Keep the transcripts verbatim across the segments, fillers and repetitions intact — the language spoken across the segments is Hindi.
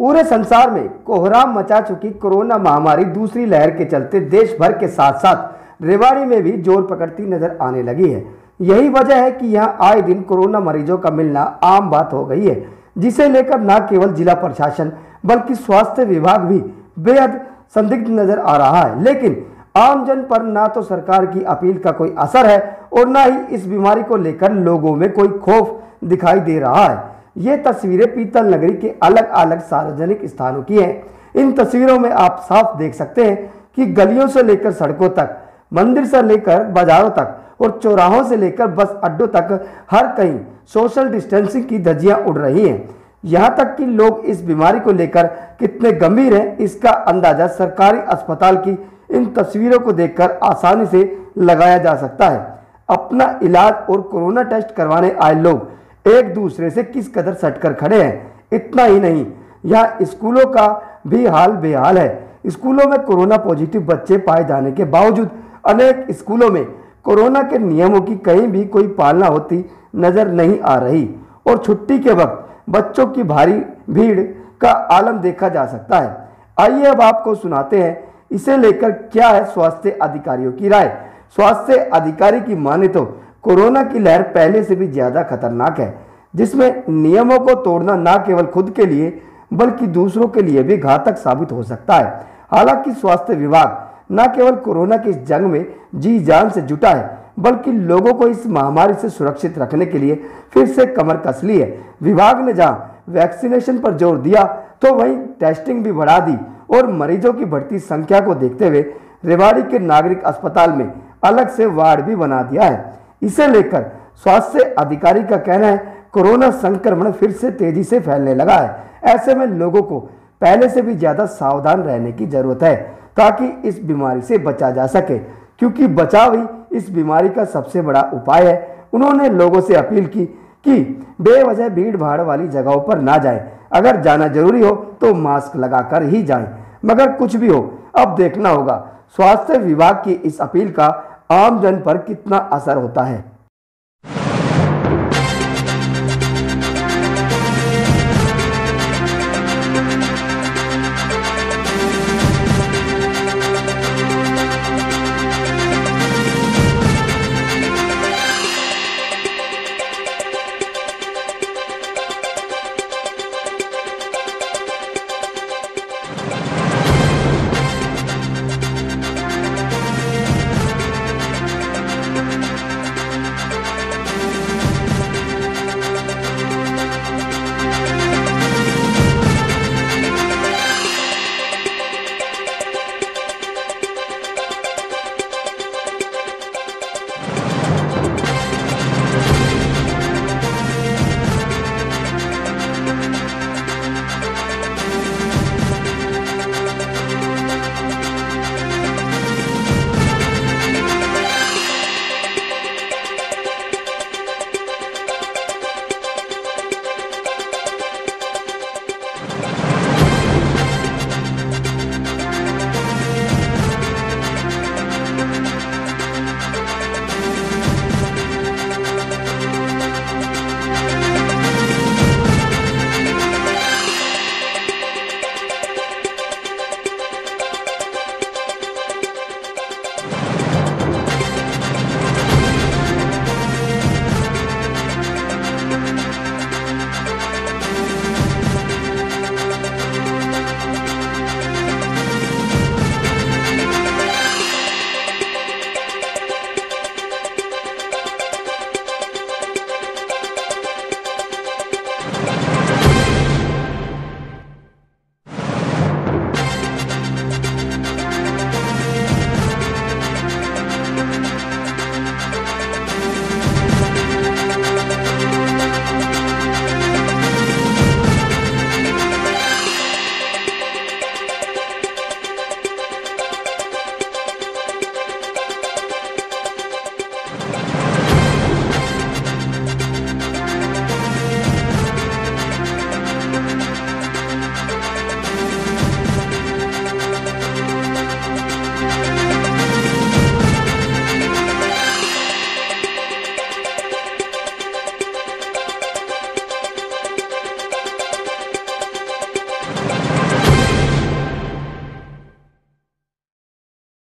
पूरे संसार में कोहराम मचा चुकी कोरोना महामारी दूसरी लहर के चलते देश भर के साथ साथ रेवाड़ी में भी जोर पकड़ती नजर आने लगी है। यही वजह है कि यहाँ आए दिन कोरोना मरीजों का मिलना आम बात हो गई है, जिसे लेकर न केवल जिला प्रशासन बल्कि स्वास्थ्य विभाग भी बेहद संदिग्ध नजर आ रहा है। लेकिन आमजन पर ना तो सरकार की अपील का कोई असर है और ना ही इस बीमारी को लेकर लोगों में कोई खौफ दिखाई दे रहा है। ये तस्वीरें पीतल नगरी के अलग अलग सार्वजनिक स्थानों की हैं। इन तस्वीरों में आप साफ देख सकते हैं कि गलियों से लेकर सड़कों तक, मंदिर से लेकर बाजारों तक और चौराहों से लेकर बस अड्डों तक हर कहीं सोशल डिस्टेंसिंग की धज्जियां उड़ रही हैं। यहाँ तक कि लोग इस बीमारी को लेकर कितने गंभीर हैं, इसका अंदाजा सरकारी अस्पताल की इन तस्वीरों को देखकर आसानी से लगाया जा सकता है। अपना इलाज और कोरोना टेस्ट करवाने आए लोग एक दूसरे से किस कदर सटकर खड़े हैं। इतना ही नहीं, यहाँ स्कूलों का भी हाल बेहाल है। स्कूलों में कोरोना पॉजिटिव बच्चे पाए जाने के बावजूद अनेक स्कूलों में कोरोना के नियमों की कहीं भी कोई पालना होती नजर नहीं आ रही और छुट्टी के वक्त बच्चों की भारी भीड़ का आलम देखा जा सकता है। आइए अब आपको सुनाते हैं इसे लेकर क्या है स्वास्थ्य अधिकारियों की राय। स्वास्थ्य अधिकारी की माने तो कोरोना की लहर पहले से भी ज्यादा खतरनाक है, जिसमें नियमों को तोड़ना न केवल खुद के लिए बल्कि दूसरों के लिए भी घातक साबित हो सकता है। हालांकि स्वास्थ्य विभाग न केवल कोरोना की इस जंग में जी जान से जुटा है, बल्कि लोगों को इस महामारी से सुरक्षित रखने के लिए फिर से कमर कस ली है। विभाग ने जहां वैक्सीनेशन पर जोर दिया तो वहीं टेस्टिंग भी बढ़ा दी और मरीजों की बढ़ती संख्या को देखते हुए रेवाड़ी के नागरिक अस्पताल में अलग से वार्ड भी बना दिया है। इसे लेकर स्वास्थ्य अधिकारी का कहना है कोरोना संक्रमण फिर से तेजी से फैलने लगा है। ऐसे में लोगों को पहले से भी ज्यादा सावधान रहने की जरूरत है ताकि इस बीमारी से बचा जा सके, क्योंकि बचाव ही इस बीमारी का सबसे बड़ा उपाय है। उन्होंने लोगों से अपील की कि बेवजह भीड़ भाड़ वाली जगहों पर ना जाएं। अगर जाना जरूरी हो तो मास्क लगाकर ही जाएं। मगर कुछ भी हो, अब देखना होगा स्वास्थ्य विभाग की इस अपील का आम जन पर कितना असर होता है।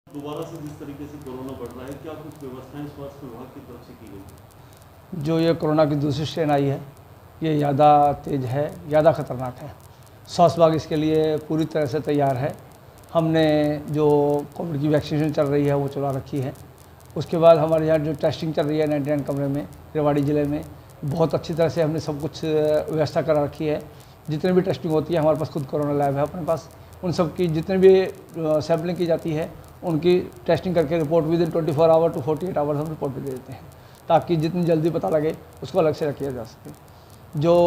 दोबारा से जिस तरीके से कोरोना बढ़ रहा है, क्या कुछ व्यवस्थाएं स्वास्थ्य विभाग की तरफ से की गई? जो ये कोरोना की दूसरी स्ट्रेन आई है, ये ज़्यादा तेज़ है, ज़्यादा ख़तरनाक है। स्वास्थ्य विभाग इसके लिए पूरी तरह से तैयार है। हमने जो कोविड की वैक्सीनेशन चल रही है वो चला रखी है। उसके बाद हमारे यहाँ जो टेस्टिंग चल रही है नाइन्टी नाइन कमरे में रेवाड़ी ज़िले में, बहुत अच्छी तरह से हमने सब कुछ व्यवस्था करा रखी है। जितने भी टेस्टिंग होती है, हमारे पास खुद कोरोना लैब है अपने पास, उन सब की जितने भी सैम्पलिंग की जाती है उनकी टेस्टिंग करके report within twenty four hour to forty eight hours हम रिपोर्ट भी दे देते हैं, ताकि जितनी जल्दी पता लगे उसको अलग से रखा जा सके। जो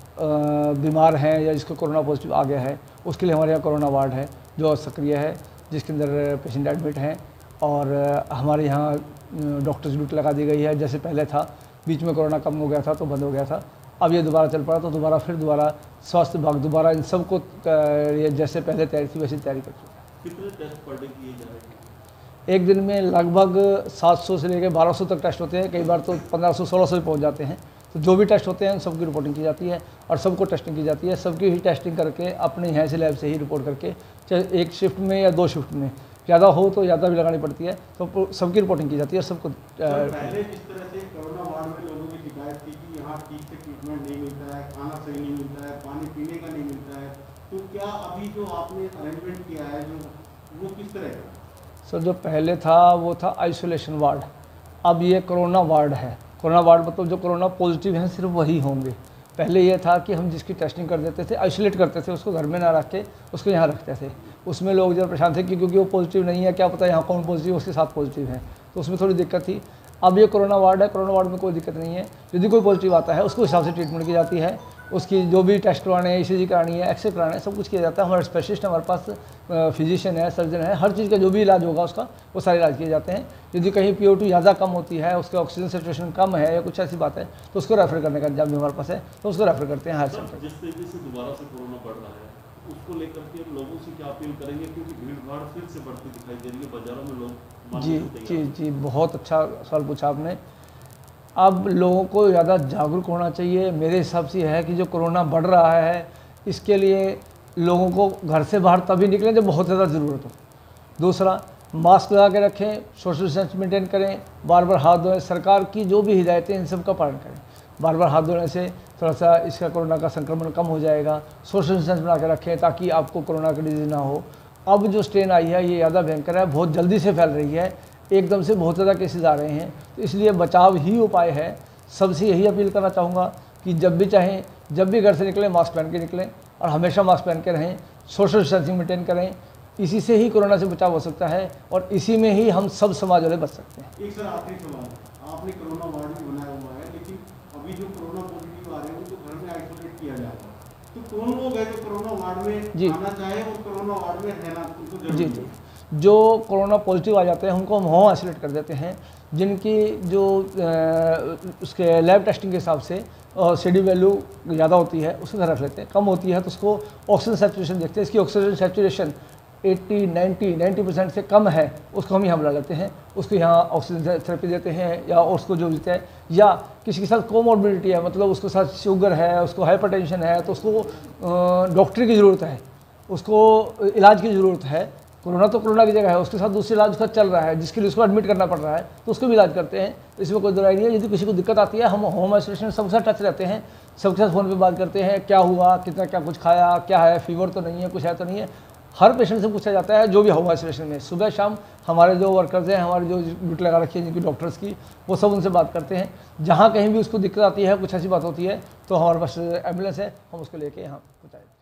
बीमार हैं या जिसको कोरोना पॉजिटिव आ गया है, उसके लिए हमारे यहाँ कोरोना वार्ड है जो सक्रिय है, जिसके अंदर पेशेंट एडमिट हैं। और हमारे यहाँ डॉक्टर्स ड्यूटी लगा दी गई है। जैसे पहले था, बीच में कोरोना कम हो गया था तो बंद हो गया था, अब ये दोबारा चल पड़ा तो दोबारा फिर दोबारा स्वास्थ्य विभाग दोबारा इन सबको जैसे पहले तैयारी थी वैसी तैयारी कर चुका है। कितने टेस्ट पर डे किए जा रहे हैं? एक दिन में लगभग सात सौ से लेकर बारह सौ तक टेस्ट होते हैं, कई बार तो पंद्रह सौ सोलह सौ भी पहुँच जाते हैं। तो जो भी टेस्ट होते हैं सबकी रिपोर्टिंग की जाती है और सबको टेस्टिंग की जाती है। सबकी ही टेस्टिंग करके अपने यहाँ से लैब से ही रिपोर्ट करके, चाहे एक शिफ्ट में या दो शिफ्ट में, ज़्यादा हो तो ज़्यादा भी लगानी पड़ती है, तो सबकी रिपोर्टिंग की जाती है। सबको पहले जिस तरह से कोरोना वार्ड में लोगों की शिकायत थी कि यहाँ ठीक से ट्रीटमेंट नहीं मिलता है, खाना सही नहीं मिलता है, पानी पीने का नहीं मिलता है, तो क्या अभी जो आपने अरेंजमेंट किया है जो वो किस तरह का? सर, जो पहले था वो था आइसोलेशन वार्ड, अब ये कोरोना वार्ड है। कोरोना वार्ड मतलब जो कोरोना पॉजिटिव हैं सिर्फ वही होंगे। पहले ये था कि हम जिसकी टेस्टिंग कर देते थे, आइसोलेट करते थे, उसको घर में ना रख के उसको यहाँ रखते थे। उसमें लोग जब परेशान थे कि क्योंकि वो पॉजिटिव नहीं है, क्या पता यहाँ कौन पॉजिटिव उसके साथ पॉजिटिव है, तो उसमें थोड़ी दिक्कत थी। अब ये कोरोना वार्ड है, कोरोना वार्ड में कोई दिक्कत नहीं है। यदि कोई पॉजिटिव आता है उसको हिसाब से ट्रीटमेंट की जाती है, उसकी जो भी टेस्ट करवाने हैं, ईसीजी करानी है, एक्सरे कराना है, सब कुछ किया जाता है। हमारे स्पेशलिस्ट हमारे पास फिजिशियन है, सर्जन है, हर चीज़ का जो भी इलाज होगा उसका वो सारे इलाज किए जाते हैं। यदि कहीं पी ओ टू ज़्यादा कम होती है, उसके ऑक्सीजन सेचुरेशन कम है या कुछ ऐसी बात है, तो उसको रेफर करने का इंतजाम भी हमारे पास है, तो उसको रेफर करते हैं हायर सेंटर। जिस तरीके से दोबारा से कोरोना बढ़ रहा है, उसको लेकर के लोगों से क्या अपील करेंगे, क्योंकि भीड़ भाड़ फिर से बढ़ती दिखाई दे रही है बाजारों में लोग? जी जी जी बहुत अच्छा सवाल पूछा आपने। अब लोगों को ज़्यादा जागरूक होना चाहिए। मेरे हिसाब से है कि जो कोरोना बढ़ रहा है, इसके लिए लोगों को घर से बाहर तभी निकलें जब बहुत ज़्यादा ज़रूरत हो। दूसरा, मास्क लगा के रखें, सोशल डिस्टेंस मेंटेन करें, बार बार हाथ धोएं, सरकार की जो भी हिदायतें इन सब का पालन करें। बार बार हाथ धोने से थोड़ा सा इसका कोरोना का संक्रमण कम हो जाएगा। सोशल डिस्टेंस बना के रखें ताकि आपको कोरोना की डिजीज़ ना हो। अब जो स्ट्रेन आई है ये ज़्यादा भयंकर है, बहुत जल्दी से फैल रही है, एकदम से बहुत ज़्यादा केसेस आ रहे हैं, तो इसलिए बचाव ही उपाय है। सबसे यही अपील करना चाहूँगा कि जब भी चाहें, जब भी घर से निकलें, मास्क पहन के निकलें और हमेशा मास्क पहन के रहें, सोशल डिस्टेंसिंग मेंटेन करें। इसी से ही कोरोना से बचाव हो सकता है और इसी में ही हम सब समाज वाले बच सकते हैं। एक सर आखिरी सवाल, आपने कोरोना वार्ड भी बनाया हुआ है, लेकिन अभी जो कोरोना पॉजिटिव आ रहे हैं उनको घर में आइसोलेट किया जा रहा है, तो कौन लोग हैं जो कोरोना वार्ड में आना चाहे और कोरोना वार्ड में रहना उनको जरूरी है? जो कोरोना पॉजिटिव आ जाते हैं उनको हम होम आइसोलेट कर देते हैं। जिनकी जो उसके लैब टेस्टिंग के हिसाब से सी डी वैल्यू ज़्यादा होती है उसको घर रख लेते हैं, कम होती है तो उसको ऑक्सीजन सैचुरेशन देखते हैं। इसकी ऑक्सीजन सैचुरेशन अस्सी, नब्बे, नब्बे परसेंट से कम है, उसको हम यहाँ बुला लेते हैं, उसको यहाँ ऑक्सीजन थेरेपी देते हैं या उसको जो देते हैं। या किसी के साथ कोमॉर्बिडिटी है, मतलब उसके साथ शुगर है, उसको हाइपरटेंशन है, तो उसको डॉक्टर की ज़रूरत है, उसको इलाज की ज़रूरत है। कोरोना तो कोरोना की जगह है, उसके साथ दूसरे इलाज उसका चल रहा है जिसके लिए उसको एडमिट करना पड़ रहा है, तो उसको भी इलाज करते हैं। इसमें कोई दवाई नहीं है। यदि किसी को दिक्कत आती है, हम होम आइसोलेशन सबके साथ टच रहते हैं, सबके साथ फ़ोन पे बात करते हैं, क्या हुआ, कितना क्या कुछ खाया, क्या है, फीवर तो नहीं है, कुछ है तो नहीं है। हर पेशेंट से पूछा जाता है जो भी होम आइसोलेशन में। सुबह शाम हमारे जो वर्कर्स हैं, हमारे जो ड्यूटी लगा रखी है जिनकी डॉक्टर्स की, वो सब उनसे बात करते हैं। जहाँ कहीं भी उसको दिक्कत आती है, कुछ ऐसी बात होती है, तो हमारे पास एम्बुलेंस है, हम उसको लेके यहाँ पहुँचाए।